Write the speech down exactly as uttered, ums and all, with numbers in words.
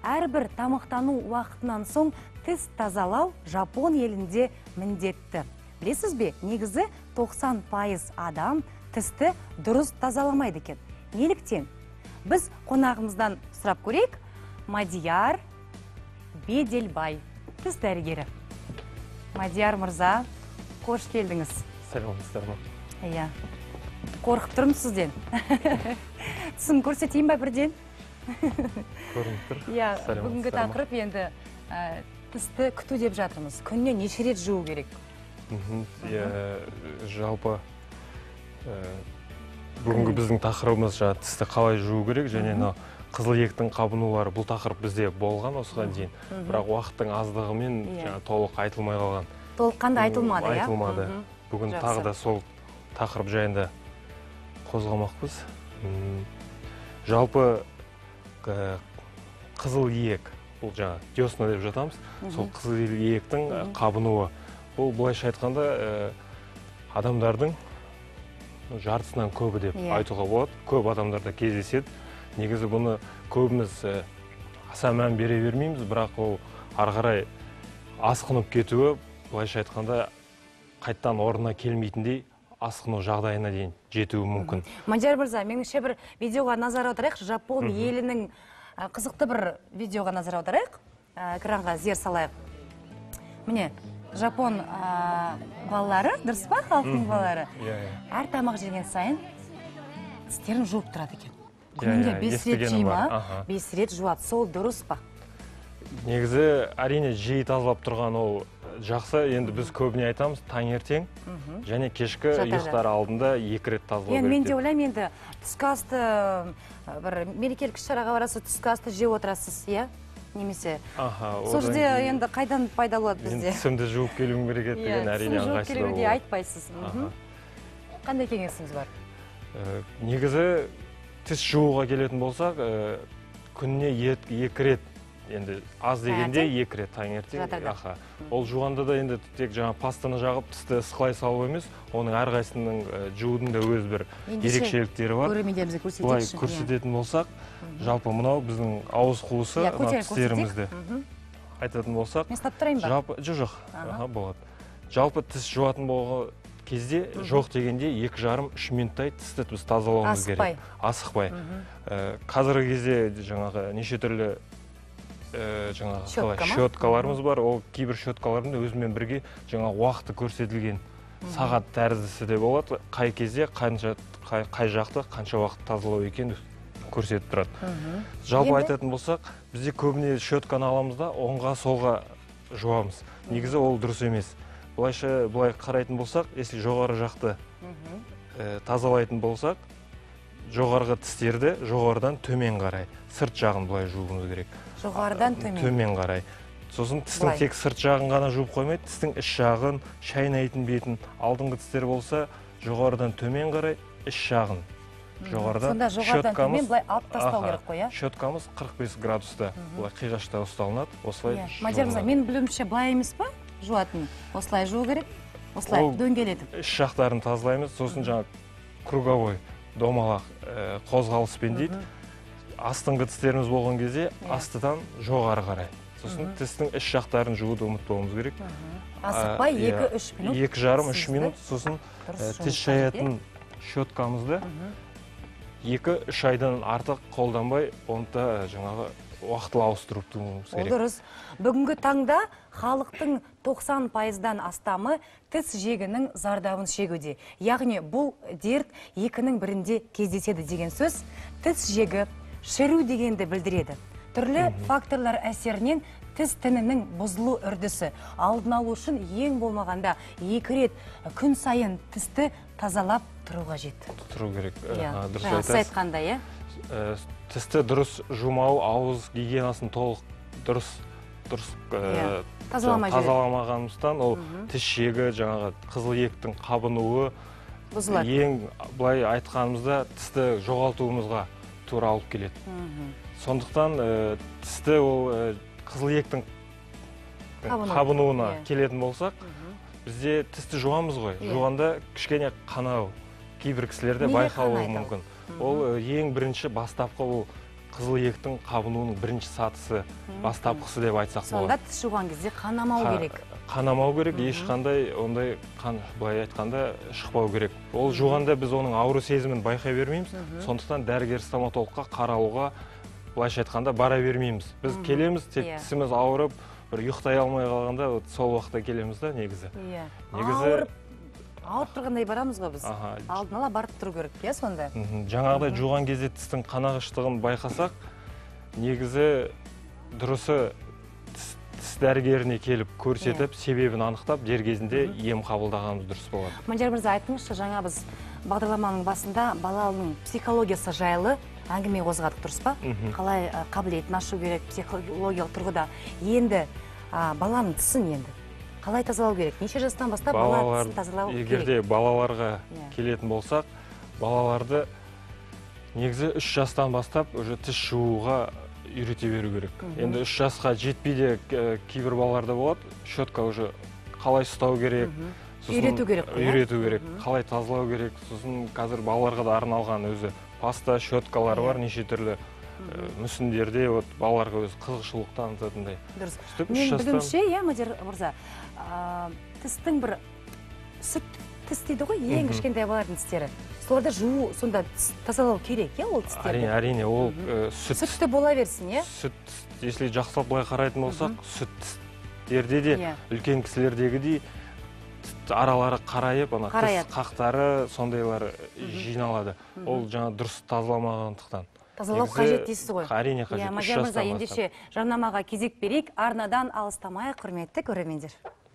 әрбір тамақтану уақытынан соң тіс тазалау Жапон елінде міндетті. Білесіз бе, негізі тоқсан пайыз адам тісті дұрыс тазаламайды екен. Неліктен? Біз қонағымыздан сұрап көрейік. Мадияр Беделбай, тіс дәрігері. Мадияр мырза, қош келдіңіз. Сәлеметсіздер ме? Иә. Қорқып тұрмын сізден. Түсін көрсетейін ба бірден? Көрініп тұр. Иә, бүгінгі тақырып енді тісті күту деп жатырмыз. Күніне неше рет жуу керек? Жалпы бүгінгі біздің тақырыбымыз тісті қалай жуу керек, және қызыл ектің қабынулары бұл тақырып бізде болған осыған дейін. Бірақ уақыттың аздығымен толық айтылмай қалған. Толыққанды айтылмады, иә? Айтылмады. Бүгін тағы да сол тақырып жайында қозғамақпыз. Жалпы қызыл ек, бұл жаңа десна деп жатамыз, сол қызыл ектің қабынуы. Бұл былайша айтқанда адамдардың жартысынан көбі деп айтуға болады. Көп адамдарда кездеседі. Негізі бұны көбіміз аса мән бере бермейміз, бірақ ол ары қарай асқынып кетуі, былайша айтқанда қайттан орнына келмейтіндей асқыну жағдайына дейін жетуі мүмкін. Мадияр мырза, меніңше бір видеоға назар аударайық. Жапон елінің қызықты бір видеоға назар аударайық. Экранға зер салайық. Міне, Жапон балалары, дұрыс па, халықтың балалары? Әр тамақ жеген сайын тістерін жуып тұрады екен. Күнінде бес рет жейма, бес рет жуады. Сол дұрыс па? Негізі, әрине жиі тазалап тұрған ол жақсы. Енді біз көбіне айтамыз, таңертең және кешкі ұйықтар алдында екі рет тазалау керек. Мен де ойлаймын, енді түскі асты бір мерекелік іс-шараға барасыз, түскі асты жеп отырасыз, иә? Немесе. Сол жерде енді қайдан пайдалы болады бізде? Тісімді жуып келуім керек деген әрине ыңғайсыздау. Тісімді жуып келуге айтпайсыз. Қандай кеңесіңіз бар? Негізі тіс жууға келетін болсақ, күніне екі рет, енді аз дегенде екі рет таңертең. Ол жуғанда да енді тек жаңа пастаны жағып, тісті ысқылай салу емес, оның әрқайсының жуудың да өз бір ерекшеліктері бар. Бұлай көрсететін болсақ, жалпы мынау біздің ауыз қуысы, тістерімізді айтатын болсақ. Мен ұстап тұрайын ба? Жоқ, болады. Жалпы тіс жуатын болған кезде жоқ дегенде екі жарым үш минуттай тісті біз тазалауымыз керек. Асықпай. Қазіргі кезде жаңағы неше түрлі щеткаларымыз бар. Ол кейбір щеткалардың өзімен бірге жаңағы уақыты көрсетілген сағат тәріздісі де болады. Қай кезде, қай жақты, қанша уақыт тазалау екенін көрсетіп тұрады. Жалпы айтатын болсақ, бізде көбіне щетканы аламыз да, оңға солға жуамыз. Негізі ол дұрыс емес. Бұлайша бұлай қарайтын болсақ, если жоғары жақты тазалайтын болсақ, жоғарғы тістерді жоғарыдан төмен қарай, сырт жағын бұлай жуымыз керек. Жоғарыдан төмен? Төмен қарай. Сосын тістің тек сырт жағын ғана жуып қоймайды, тістің іш жағын, шайнайтын бетін, алдыңғы тістер болса, жоғарыдан төмен қарай, іш жағын. Сонда жоғарыдан төмен бұлай алып тастау керек қой, иә? Щеткамыз қырық бес градуста, бұлай қиғашта ұсталынады, осылай жуылады. Мадияр мырза, мен білуімше былай емес па? Жуатын. Осылай жуу керек, осылай дөңгелетіп. Іш жақтарын тазалаймыз, сосын жаңа круговой домалақ қозғалыспен дейді. Астыңғы тістеріміз болған кезде астыдан жоғары қарай. Сосын тістің іш жақтарын жууды ұмытпауымыз керек. Асықпай екі үш минут. екі жарым үш минут. Сосын тіс шаятын щеткамызды екі үш айдан артық қолданбай, онда жаңағы уақытылы ауыстырып тұруымыз керек. Ол дұрыс. Бүгінгі таңда халықтың тоқсан пайыздан астамы тіс жегінің зардабын шегуде. Яғни бұл дерт екінің бірінде кездеседі деген сөз. Тіс жегі шіру дегенді білдіреді. Түрлі факторлар әсерінен тіс тінінің бұзылу үрдісі. Алдын алу үшін ең болмағанда екі рет күн сайын тісті тазалап тұруға жетті. Тұру керек. Дұрыс айтқандай, е? Тісті дұрыс жумау, ауыз гигиенасын толық дұрыс тазаламағанымыздан, ол тіс жегі, жаңағы қызыл ектің қабынуы, ең былай айтқанымызда тісті жоғалтуымызға тура алып келеді. Сондықтан тісті ол қызыл ектің қабынуына келетін болсақ, бізде тісті жуамыз ғой. Жуғанда кішкене қанау кейбір кісілерде байқалуы мүмкін. Ол ең бірінші бастапқы ол қызыл еттің қабынуының бірінші сатысы, бастапқысы деп айтсақ сонда болады. тіс жуған кезде қанамау керек. Қанамау керек, ешқандай ондай қан, былай айтқанда, шықпау керек. Ол жуғанда біз оның ауру сезімін байқай бермейміз, сондықтан дәрігер стоматологқа қаралуға, былайша айтқанда, бара бермейміз. Біз келеміз, тек тісіміз ауырып, бір ұйықтай алмай қалғанда, сол уақытта келеміз да, негізі. Ауырып, ауырып тұрғандай барамыз ғой біз. Алдын ала барып тұру керек, иә, сонда? Жаңағыдай жуған кезде тістің қанағыштығын байқасақ, негізі дұрысы тіс дәрігеріне келіп көрсетіп, себебін анықтап, дер кезінде ем қабылдағанымыз дұрыс болады. Мадияр мырза, айтыңызшы, жаңа біз бағдарламаның басында баланың психологиясы жайлы әңгіме қозғадық, дұрыс па? Қалай қабілетін ашу керек психологиялық тұрғыда. Енді баланың тісін енді қалай тазалау керек? Неше жастан бастап бала тісін тазалау керек? Егерде балаларға келетін болсақ, балаларды негізі үш жастан бастап уже тіс жууға үйрете беру керек. Енді үш жасқа жетпейде кейбір балаларда болады, щетка уже қалай ұстау керек, үйрету керек. Үйрету керек, қалай тазалау керек. Сосын қазір балаларға да арналған өзі паста, щеткалары бар, неше түрлі мүсіндерде балаларға өз қызығушылық танытатындай. Дұрыс. Мен білуімше, иә, Мадияр мырза, тістің бір сүт тіс дейді ғой, ең кішкентай балалардың тістері. Соларда жуу, сонда тазалау керек, иә, ол тістерді? Әрине, әрине, ол сүт... Сүтті бола берсін, иә? Сүт, если жақсылап былай қарайтын болсақ, сүт тістерде де үлкен кісілердегідей аралары қарайып, тіс қақтары сондайлар жиналады. Ол жаңа дұрыс тазаламағандықтан. Тазалау қажет дейсіз ғой? Әрине қажет. Мадияр мырза, ендеше жарнамаға кезек берейік, арнадан алыстамайық, құрметті көрермендер.